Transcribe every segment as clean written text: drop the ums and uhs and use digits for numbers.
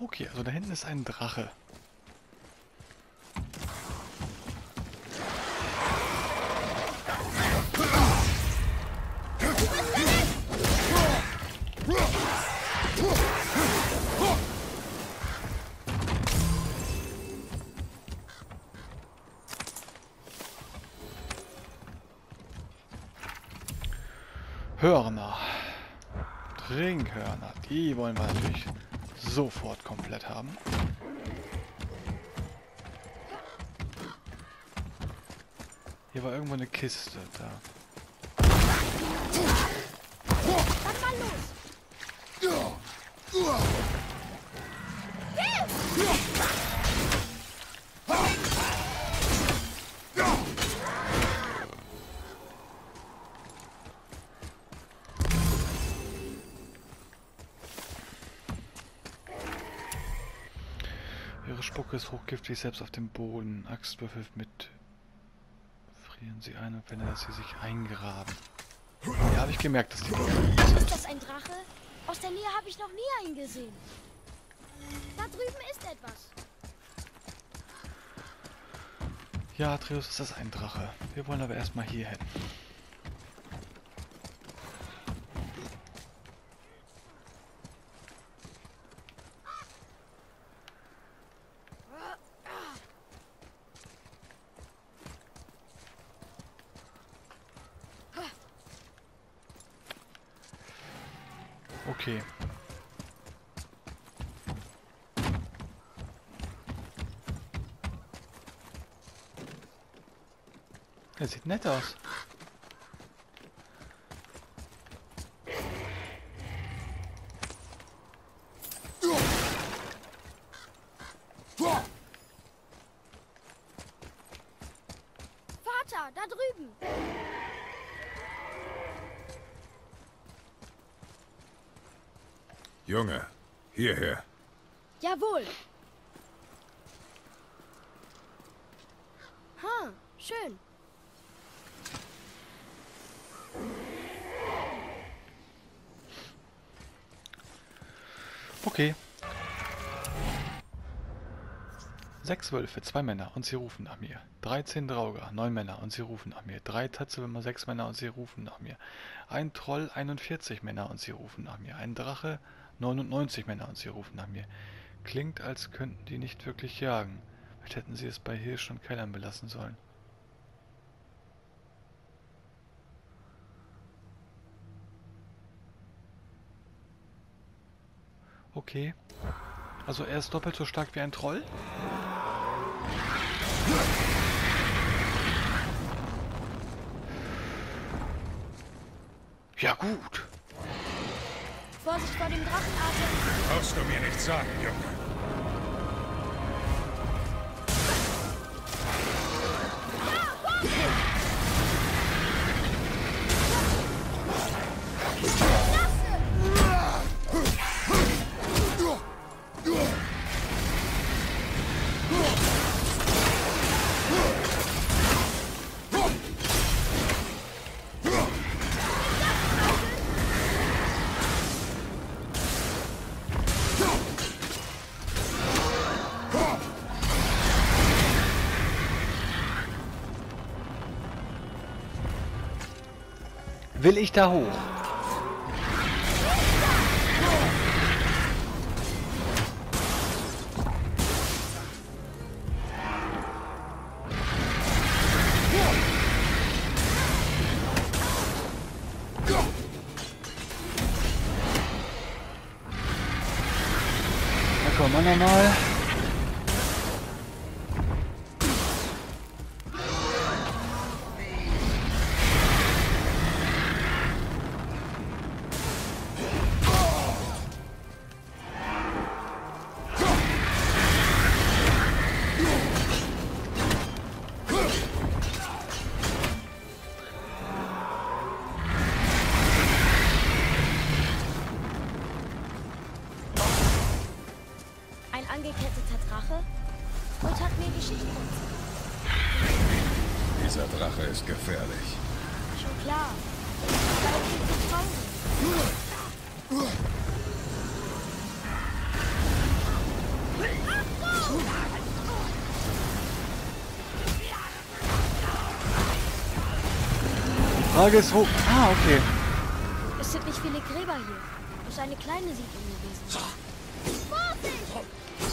Okay, also da hinten ist ein Drache. Hörner. Trinkhörner. Die wollen wir natürlich sofort komplett haben. Hier war irgendwo eine Kiste. Da. Was war los? Ihre Spucke ist hochgiftig, selbst auf dem Boden. Axtwürfel mit. Frieren sie ein und verändern sie sich eingraben. Ja, habe ich gemerkt, dass die Ist das ein Drache? Aus der Nähe habe ich noch nie einen gesehen. Da drüben ist etwas. Ja, Atreus, ist das ein Drache. Wir wollen aber erstmal hier hin. Okay. Der sieht nett aus. Vater, da drüben. Junge, hierher. Jawohl. Ha, schön. Okay. 6 Wölfe, 2 Männer und sie rufen nach mir. 13 Drauger, 9 Männer und sie rufen nach mir. 3 Tatzewürmer, 6 Männer und sie rufen nach mir. Ein Troll, 41 Männer und sie rufen nach mir. Ein Drache, 99 Männer und sie rufen nach mir. Klingt, als könnten die nicht wirklich jagen. Vielleicht hätten sie es bei Hirsch und Kellern belassen sollen. Okay. Also er ist doppelt so stark wie ein Troll? Ja gut. Vorsicht vor dem Drachenatem. Brauchst du mir nicht sagen, Junge. Will ich da hoch? Na komm, nochmal. Ein angeketteter Drache und hat mir Geschichten erzählt. Dieser Drache ist gefährlich. Schon klar. Aber er klingt so traurig. Frage ist, wo... Ah, okay. Es sind nicht viele Gräber hier. Es ist eine kleine Siedlung gewesen. Vorsicht!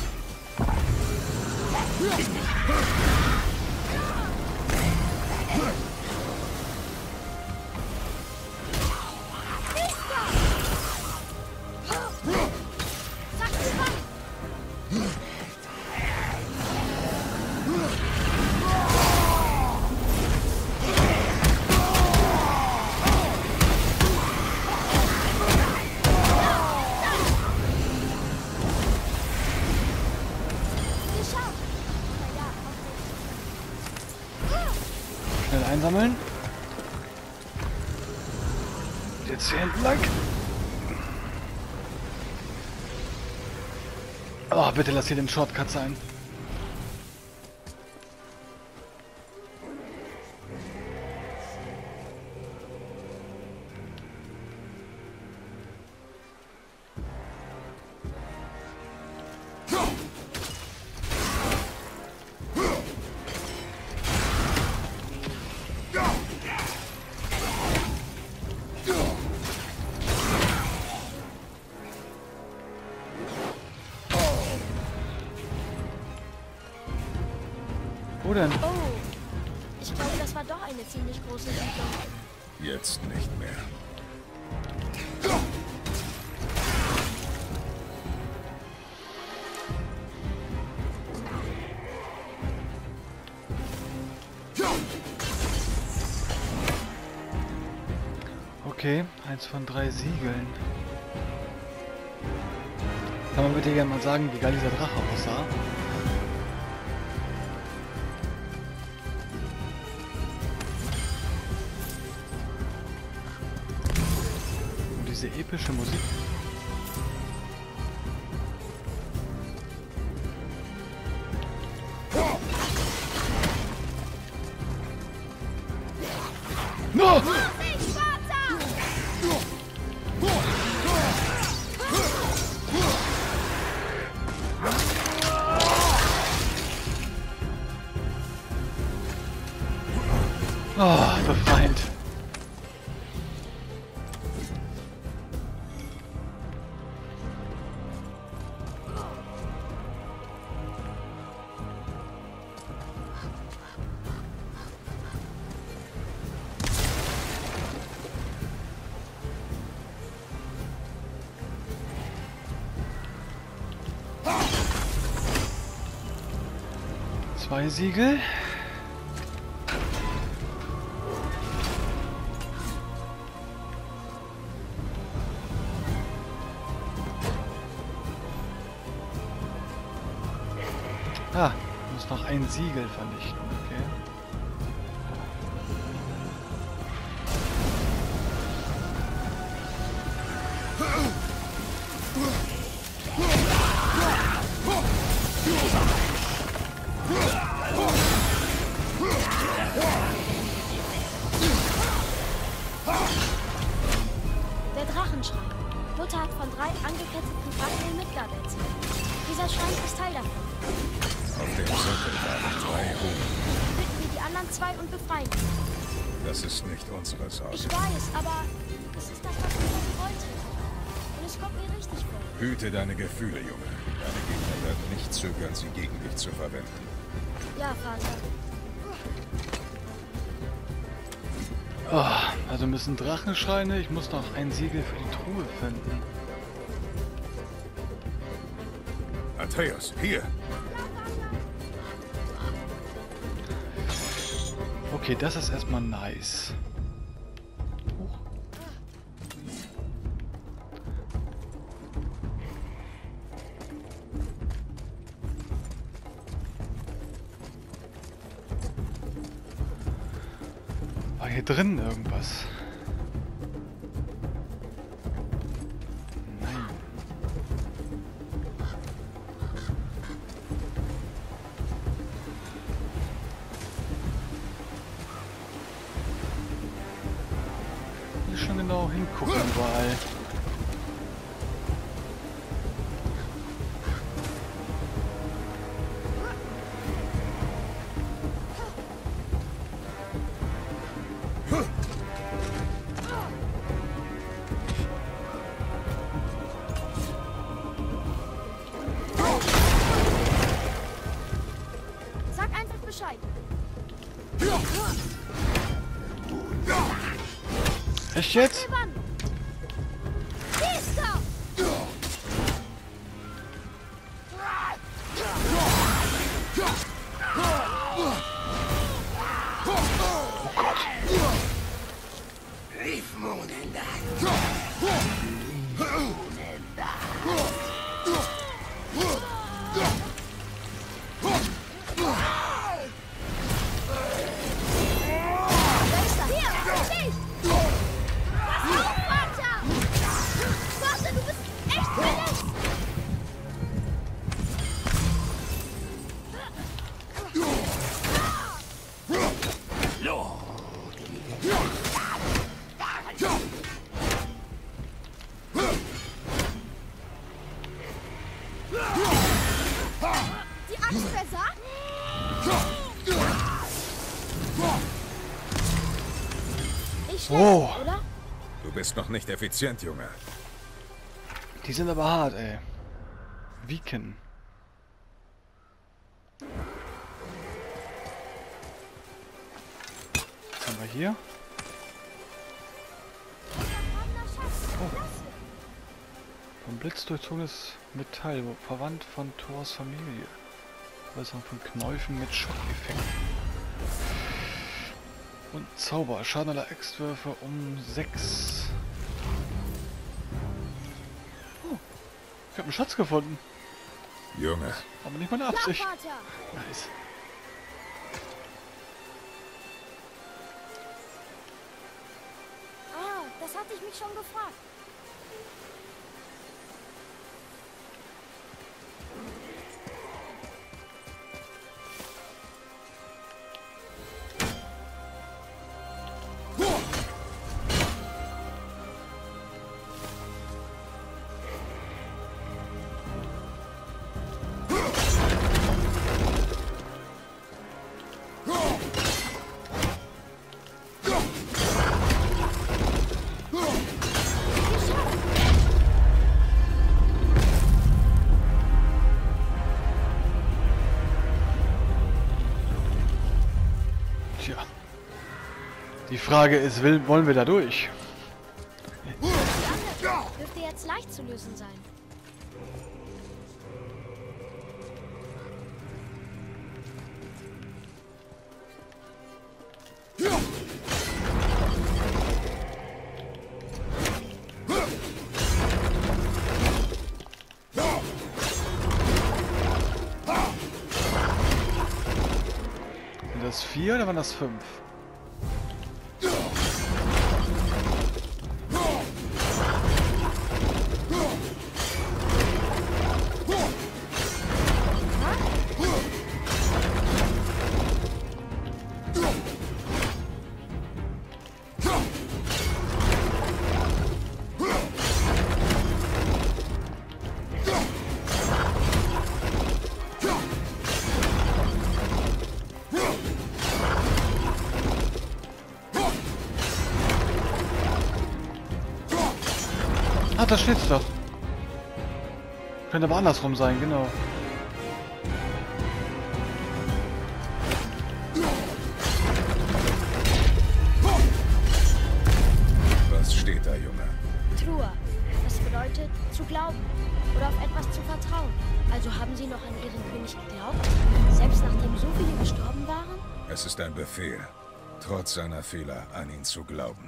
Zack, die Wand! Geschafft! Na ja, hoffentlich. Schnell einsammeln. Jetzt hier entlang. Oh, bitte lass hier den Shortcut sein. Wo denn? Oh, ich glaube, das war doch eine ziemlich große Siedlung. Jetzt nicht mehr. Okay, 1 von 3 Siegeln. Kann man bitte gerne mal sagen, wie geil dieser Drache aussah? Und diese epische Musik. No! Vorsicht, Vater! Oh, befreiend. Zwei Siegel. Ah, muss noch ein Siegel vernichten, okay. Der Drachenschrein. Mutter hat von 3 angeketteten Drachen in Midgard erzählt. Dieser Schrein ist Teil davon. Auf dem Sockel waren 3 Ruhen. Bitten wir die anderen 2 und befreien sie. Das ist nicht unsere Sache. Ich weiß, aber es ist das, was ich wollte. Und es kommt mir richtig vor. Hüte deine Gefühle, Junge. Deine Gegner werden nicht zögern, sie gegen dich zu verwenden. Ja, Vater. Oh, also müssen Drachenschreine. Ich muss noch ein Siegel für die Truhe finden. Atreus, hier! Okay, das ist erstmal nice. Huch. War hier drin irgendwas? Nein. Hier schon genau hingucken überall. Echt jetzt? Die ist da! Oh Gott. Wer ist da? Hier! Dich! Pass auf, Vater! Vater, du bist echt verletzt! Die Axt versagt? Nicht schlecht, Oh. oder? Du bist noch nicht effizient, Junge. Die sind aber hart, ey. Viken. Was haben wir hier? Vom Blitz durchzogenes Metall, verwandt von Thors Familie. Äußerung von Knäufen mit Schockeffekt. Und Zauber. Schaden aller Axtwürfe um 6. Oh, ich habe einen Schatz gefunden. Junge, Aber nicht meine Ja, Absicht. Vater! Nice. Ah, das hatte ich mich schon gefragt. Tja. Die Frage ist, wollen wir da durch? Die andere dürfte jetzt leicht zu lösen sein. Sind das 4 oder waren das 5? Ah, da steht's doch. Könnte aber andersrum sein, genau. was steht da, Junge? Trua. Das bedeutet zu glauben oder auf etwas zu vertrauen. Also haben sie noch an ihren König geglaubt? Selbst nachdem so viele gestorben waren? Es ist ein Befehl, trotz seiner Fehler an ihn zu glauben.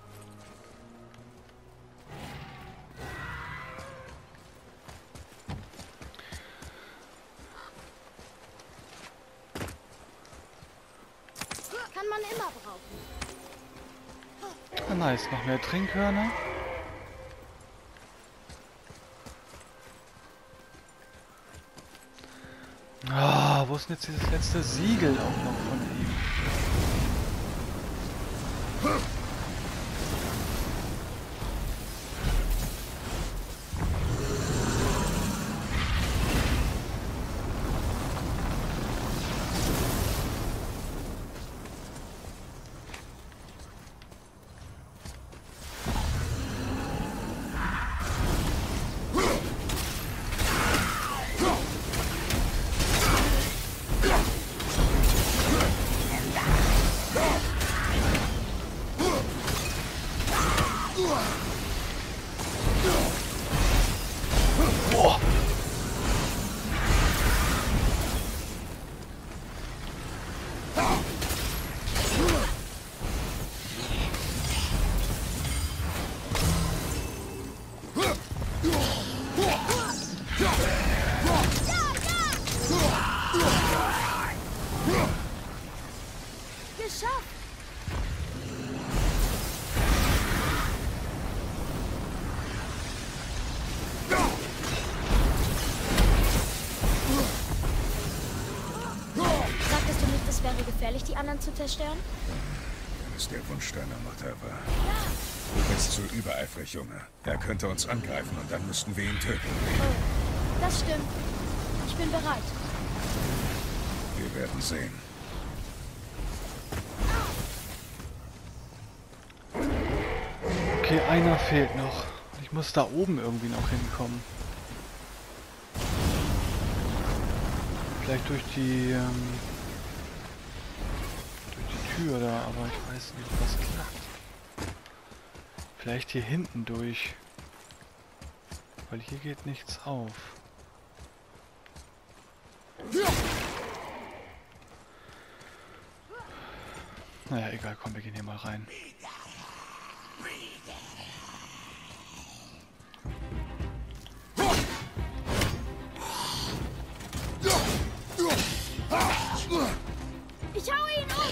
Kann man immer brauchen. Ah, nice, noch mehr Trinkhörner. Ah, wo ist denn jetzt dieses letzte Siegel auch noch von ihm? gefährlich, die anderen zu zerstören? Wenn es der Wunsch deiner Mutter war. Du bist zu übereifrig, Junge. Er könnte uns angreifen und dann müssten wir ihn töten. Oh, das stimmt. Ich bin bereit. Wir werden sehen. Okay, einer fehlt noch. Ich muss da oben irgendwie noch hinkommen. Vielleicht durch die Tür da, aber ich weiß nicht, ob das klappt. Vielleicht hier hinten durch. Weil hier geht nichts auf. Naja, egal, komm, wir gehen hier mal rein. Ich hau ihn um!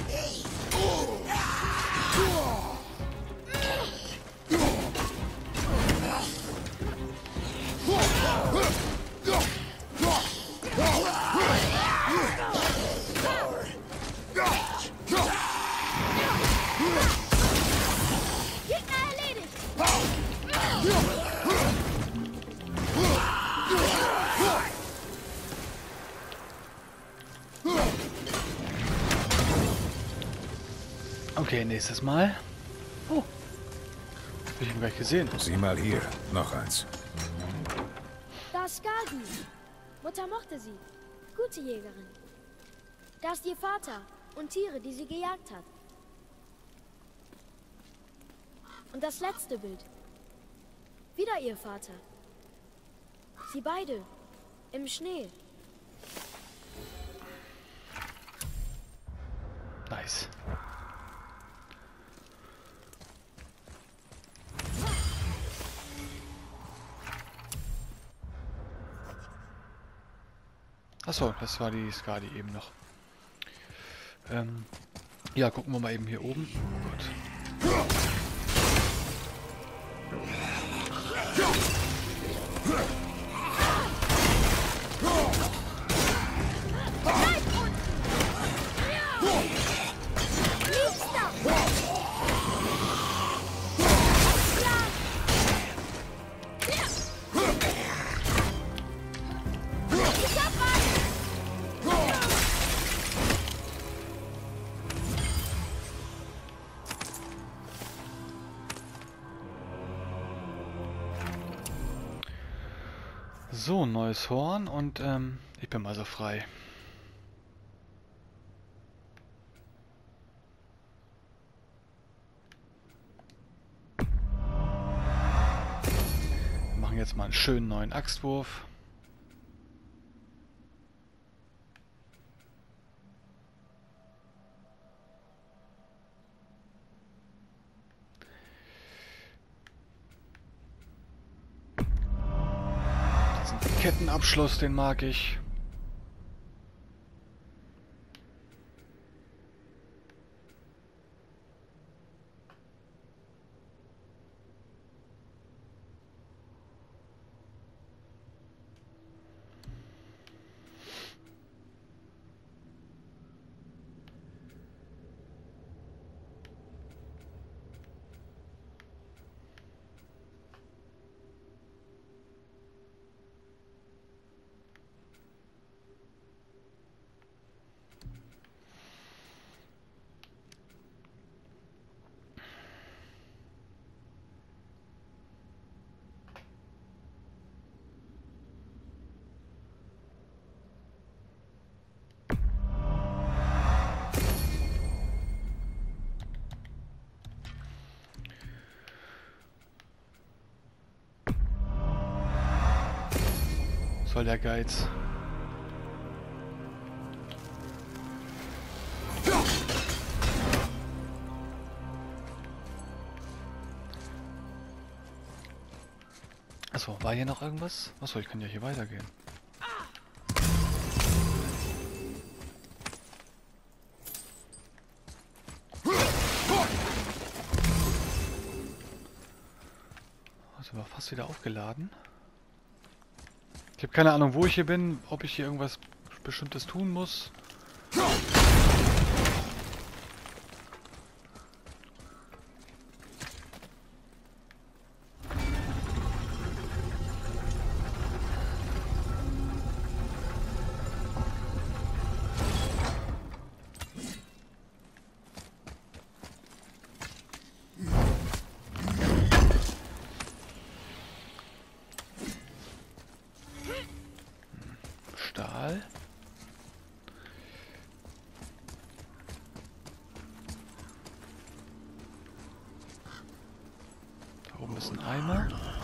Gegner erledigt! Okay, nächstes Mal. Oh. Hab ich ihn gleich gesehen. Sieh mal hier. Noch eins. Da ist Skadi. Mutter mochte sie. Gute Jägerin. Da ist ihr Vater und Tiere, die sie gejagt hat. Und das letzte Bild. Wieder ihr Vater. Sie beide. Im Schnee. Nice. Achso, das war die Skadi eben noch. Ja, gucken wir mal eben hier oben. Oh Gott. So, neues Horn und ich bin mal so frei. Wir machen jetzt mal einen schönen neuen Axtwurf. Kettenabschluss, den mag ich. Soll der Geiz. Achso, war hier noch irgendwas? Achso, ich kann ja hier weitergehen. Also war fast wieder aufgeladen. Ich habe keine Ahnung, wo ich hier bin, ob ich hier irgendwas Bestimmtes tun muss. Eimer.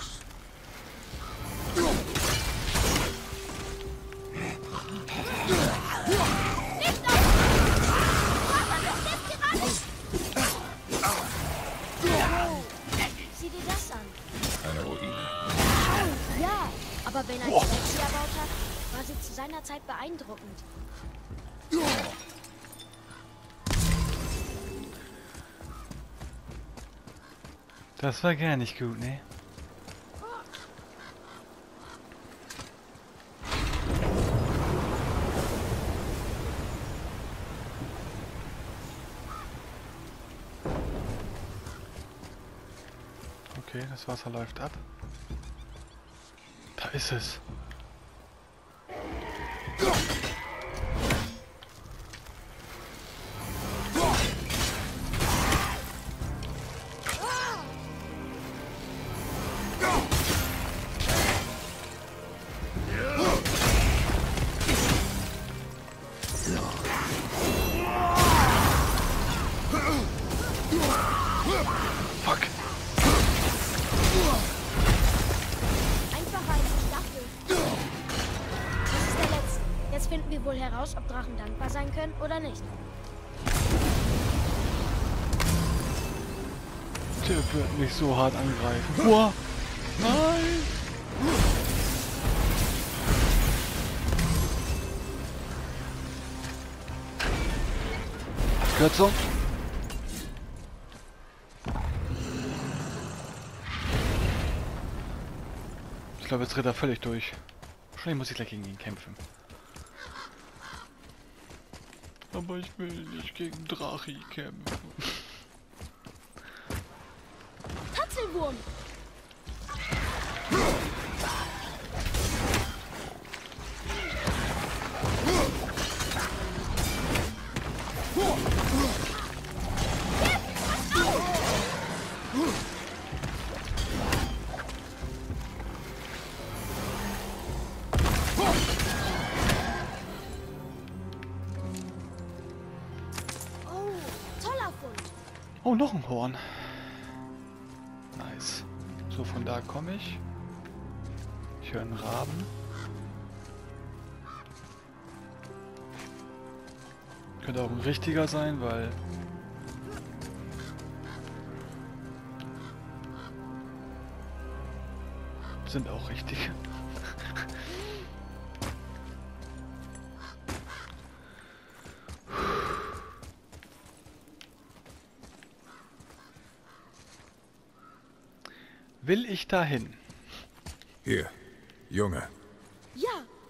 Sieh dir das an. Eine Ruine. Ja, aber wenn ein Zwerg sie erbaut hat, war sie zu seiner Zeit beeindruckend. Das war gar nicht gut, ne? Okay, das Wasser läuft ab. Da ist es. Fuck. Einfacher als ich dachte. Das ist der letzte. Jetzt finden wir wohl heraus, ob Drachen dankbar sein können oder nicht. Der wird mich so hart angreifen. Boah. Nein. Abkürzung. Ich glaube, jetzt dreht er völlig durch. Wahrscheinlich muss ich gleich gegen ihn kämpfen. Aber ich will nicht gegen Drachi kämpfen. Tatzelwurm! Oh, toller Fund. Oh, noch ein Horn. Nice. So, von da komme ich. Ich höre einen Raben. Könnte auch ein richtiger sein, weil... sind auch richtig. Will ich dahin? Hier, Junge. Ja,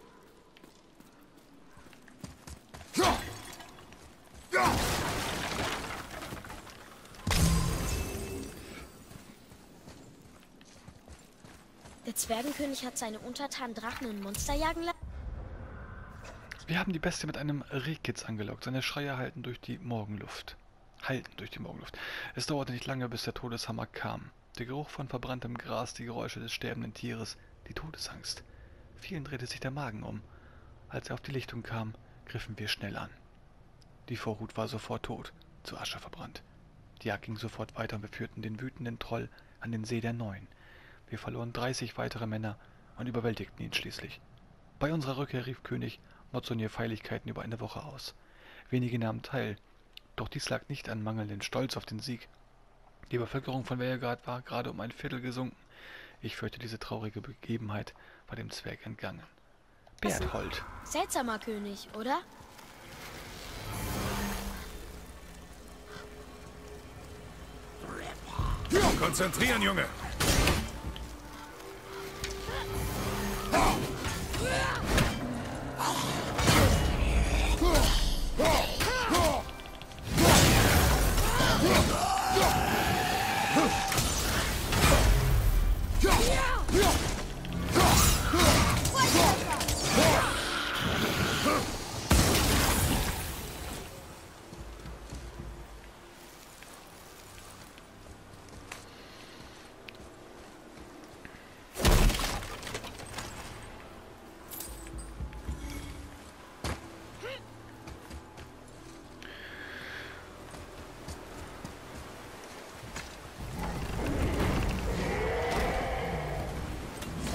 der Zwergenkönig hat seine Untertanen Drachen und Monster jagen lassen. Wir haben die Bestie mit einem Rehkitz angelockt. Seine Schreie halten durch die Morgenluft. Es dauerte nicht lange, bis der Todeshammer kam. Der Geruch von verbranntem Gras, die Geräusche des sterbenden Tieres, die Todesangst. Vielen drehte sich der Magen um. Als er auf die Lichtung kam, griffen wir schnell an. Die Vorhut war sofort tot, zu Asche verbrannt. Die Jagd ging sofort weiter und wir führten den wütenden Troll an den See der Neuen. Wir verloren 30 weitere Männer und überwältigten ihn schließlich. Bei unserer Rückkehr rief König Mozonier Feierlichkeiten über eine Woche aus. Wenige nahmen teil, doch dies lag nicht an mangelndem Stolz auf den Sieg. Die Bevölkerung von Velgard war gerade um ein Viertel gesunken. Ich fürchte, diese traurige Begebenheit war dem Zwerg entgangen. Berthold. Seltsamer König, oder? Konzentrieren, Junge.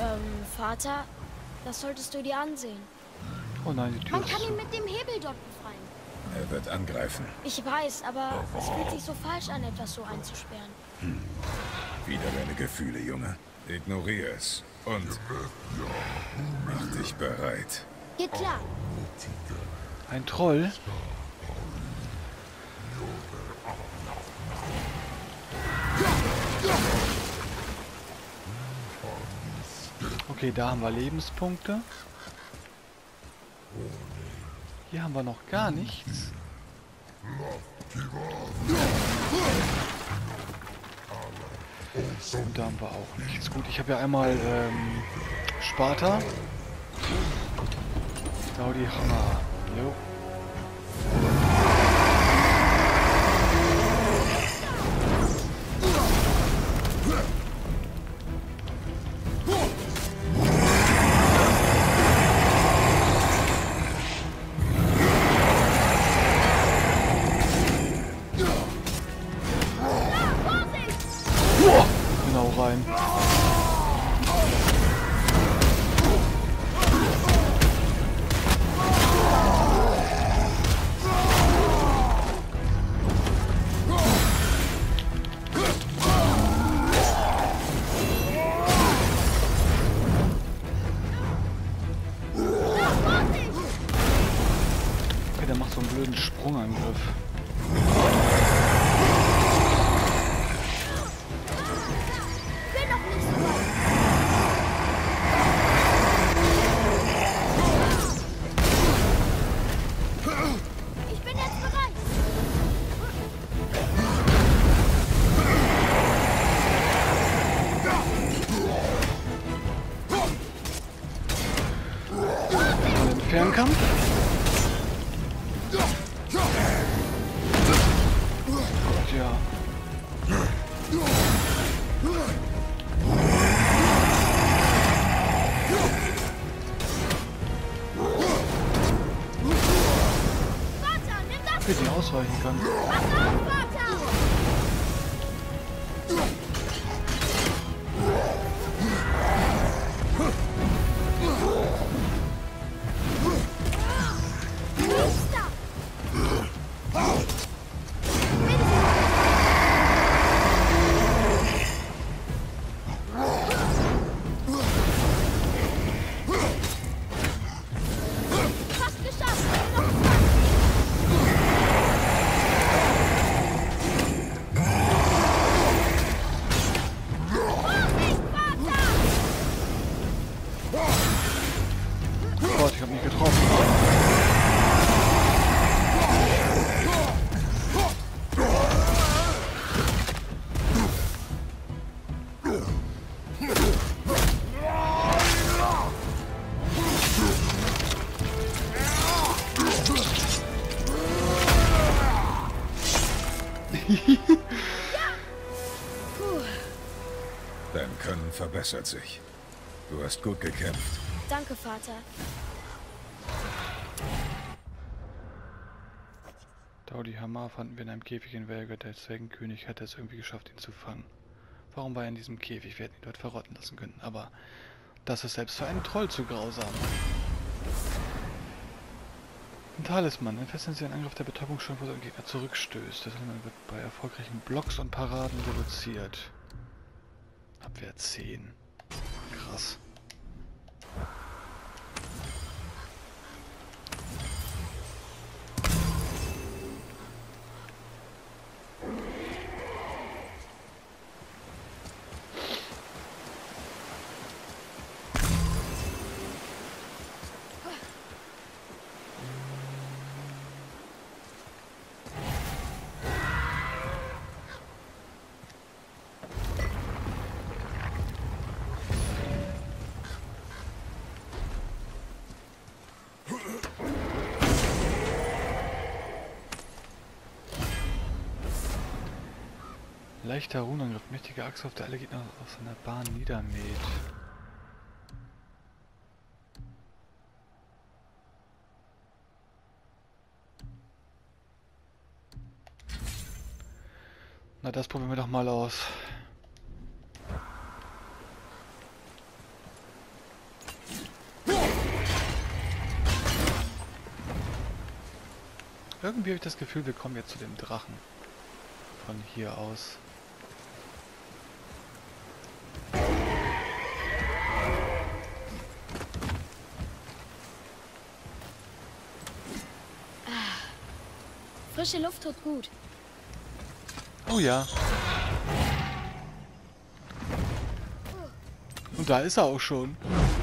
Vater, das solltest du dir ansehen. Oh nein, die Tür Man ist kann zu. ihn mit dem Hebel dort befreien. Er wird angreifen. Ich weiß, aber es fühlt sich so falsch an, etwas so einzusperren. Wieder deine Gefühle, Junge. Ignoriere es. Und mach dich bereit. Geht klar. Ein Troll? Okay, da haben wir Lebenspunkte. Hier haben wir noch gar nichts. Und da haben wir auch nichts. Gut, ich habe ja einmal Sparta. Gaudi Hammer. Jo. Genau rein. Okay, der macht so einen blöden Sprungangriff. Bin noch nicht so weit. Ich bin jetzt bereit. Den Fernkampf. Gott, ja. Vater, nimm das. Wie die ausweichen kann. Pass auf, Vater. Meister. Fast geschafft. Noch zwei. Vorsicht, Vater. Oh Gott, ich habe mich getroffen. Puh, Dein Können verbessert sich. Du hast gut gekämpft. danke, Vater. Daudi Hamar fanden wir in einem Käfig in Velga. Der Zwergenkönig hatte es irgendwie geschafft, ihn zu fangen. Warum war er in diesem Käfig? Wir hätten ihn dort verrotten lassen können. Aber das ist selbst für einen Troll zu grausam. Ein Talisman. Entfesseln Sie einen Angriff der Betäubung schon, wo der Gegner zurückstößt. Das wird bei erfolgreichen Blocks und Paraden reduziert. Abwehr 10. Krass. Leichter Runenangriff, mächtiger Axt, auf der alle Gegner aus seiner Bahn niedermäht. Na, das probieren wir doch mal aus. Irgendwie habe ich das Gefühl, wir kommen jetzt zu dem Drachen. Von hier aus. Frische Luft tut gut. Oh ja. Und da ist er auch schon.